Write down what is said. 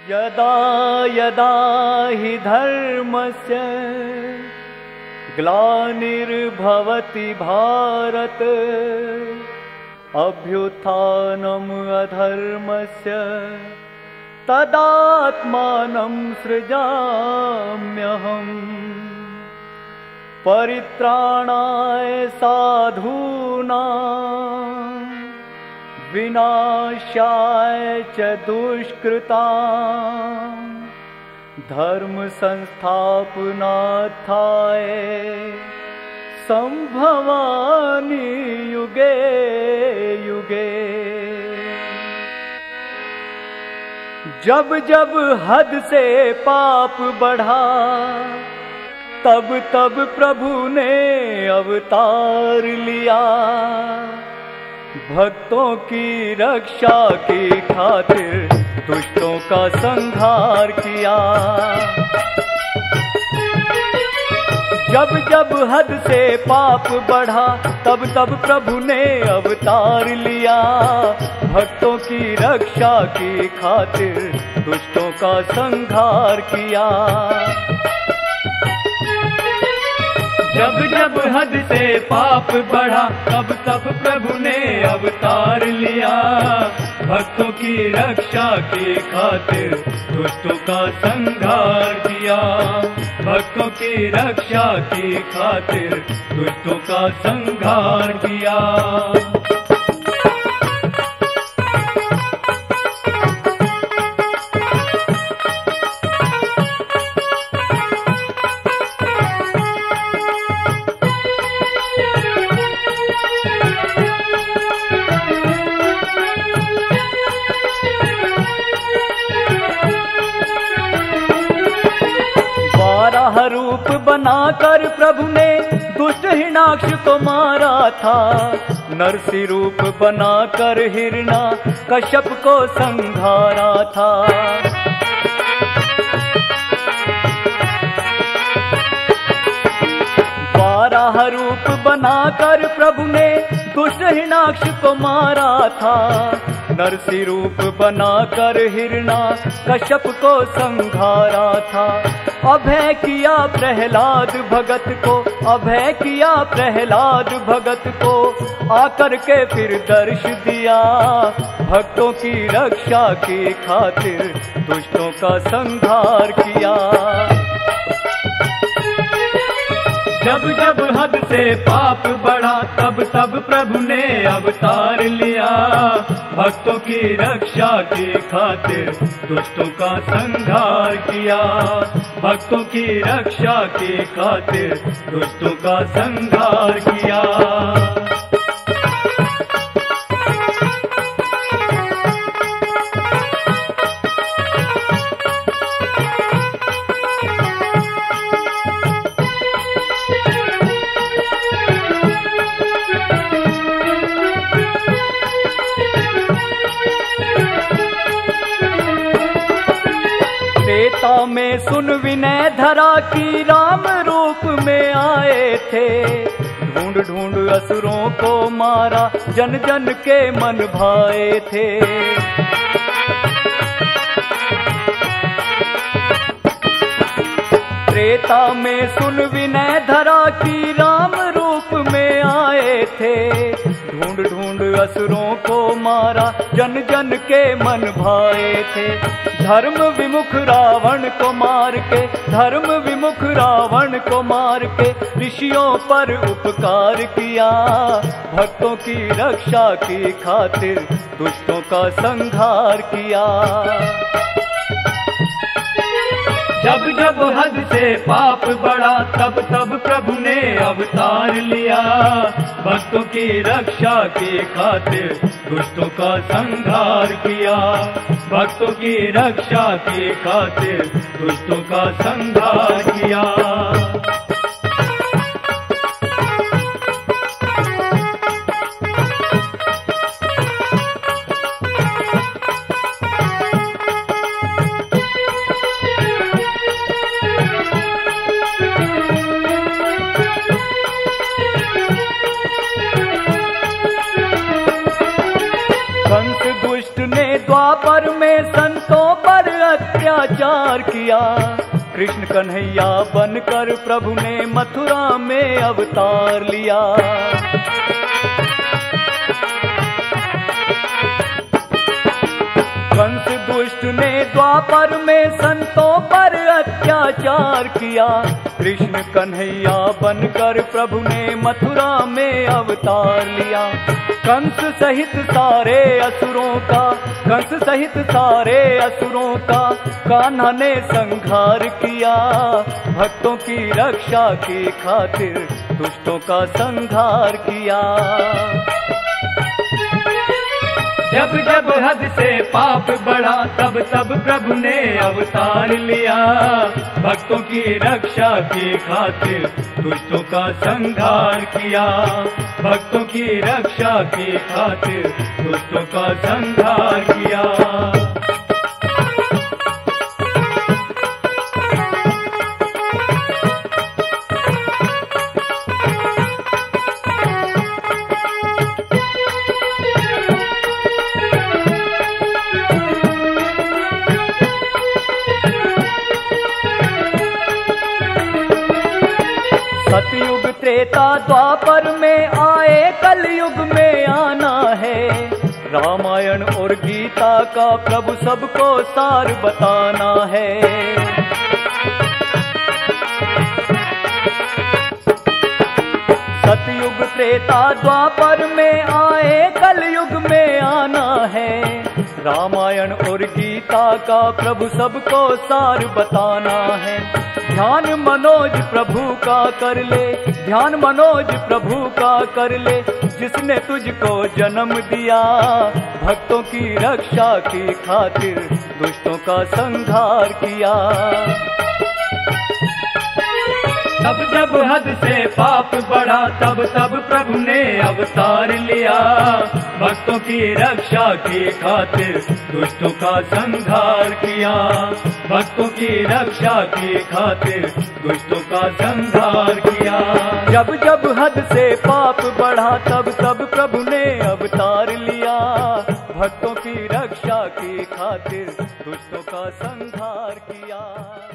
यदा यदा हि धर्मस्य ग्लानिर्भवति भारत अभ्युत्थानम् अधर्मस्य तदात्मानं सृजाम्यहम्। परित्राणाय साधूनां विनाशाय च दुष्कृतां धर्म संस्थापनार्थाय संभवामि युगे युगे। जब जब हद से पाप बढ़ा तब तब प्रभु ने अवतार लिया। भक्तों की रक्षा की खातिर दुष्टों का संहार किया। जब जब हद से पाप बढ़ा तब तब प्रभु ने अवतार लिया। भक्तों की रक्षा की खातिर दुष्टों का संहार किया। जब जब हद से पाप बढ़ा तब तब प्रभु ने अवतार लिया। भक्तों की रक्षा की खातिर दुष्टों का संहार किया। भक्तों की रक्षा की खातिर दुष्टों का संहार किया। रूप बनाकर प्रभु ने दुष्ट हिरण्याक्ष को मारा था। नरसी रूप बनाकर हिरण्याकश्यप को संहारा था। बारह रूप बनाकर प्रभु ने दुष्ट हिरण्याक्ष को मारा था। नरसी रूप बनाकर हिरण्याकश्यप को संहारा था। अभय किया प्रहलाद भगत को, अभय किया प्रहलाद भगत को, आकर के फिर दर्श दिया। भक्तों की रक्षा की खातिर दुष्टों का संहार किया। जब जब हद से पाप बढ़ा तब तब प्रभु ने अवतार लिया। भक्तों की रक्षा की खातिर दुष्टों का संहार किया। भक्तों की रक्षा की खातिर दुष्टों का संहार किया। त्रेता में सुन विनय धरा की राम रूप में आए थे। ढूंढ ढूंढ असुरों को मारा जन जन के मन भाए थे। त्रेता में सुन विनय धरा की राम रूप में आए थे। ढूंढ ढूंढ असुरों को मारा जन जन के मन भाए थे। धर्म विमुख रावण को मार के, धर्म विमुख रावण को मार के ऋषियों पर उपकार किया। भक्तों की रक्षा की खातिर दुष्टों का संहार किया। जब जब हद से पाप बढ़ा तब तब प्रभु ने अवतार लिया। भक्तों की रक्षा की खातिर दुष्टों का संहार किया। भक्तों की रक्षा की खातिर दुष्टों का संहार किया। द्वापर में संतों पर अत्याचार किया। कृष्ण कन्हैया बनकर प्रभु ने मथुरा में अवतार लिया। कंस दुष्ट ने द्वापर में संतों पर अत्याचार किया। कृष्ण कन्हैया बनकर प्रभु ने मथुरा में अवतार लिया। कंस सहित सारे असुरों का कान्हा ने संहार किया। भक्तों की रक्षा की खातिर दुष्टों का संहार किया। जब जब हद से पाप बढ़ा तब तब प्रभु ने अवतार लिया। भक्तों की रक्षा की खातिर दुष्टों का संहार किया। भक्तों की रक्षा की खातिर दुष्टों का संहार किया। सतयुग त्रेता द्वापर में आए, कलयुग में आना है। रामायण और गीता का प्रभु सबको सार बताना है। सतयुग त्रेता द्वापर में आए, कलयुग में आना है। रामायण और गीता का प्रभु सबको सार बताना है। ध्यान मनोज प्रभु का कर ले, ध्यान मनोज प्रभु का कर ले, जिसने तुझको जन्म दिया। भक्तों की रक्षा की खातिर दुष्टों का संहार किया। तब जब हद से पाप बढ़ा तब तब प्रभु ने अवतार लिया। भक्तों की रक्षा की खातिर दुष्टों का संहार किया। भक्तों की रक्षा की खातिर दुष्टों का संहार किया। जब जब हद से पाप बढ़ा तब तब प्रभु ने अवतार लिया। भक्तों की रक्षा की खातिर दुष्टों का संहार किया।